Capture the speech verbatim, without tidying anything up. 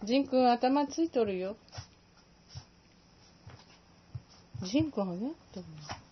ジンくん頭ついとるよ。ジンくんはね。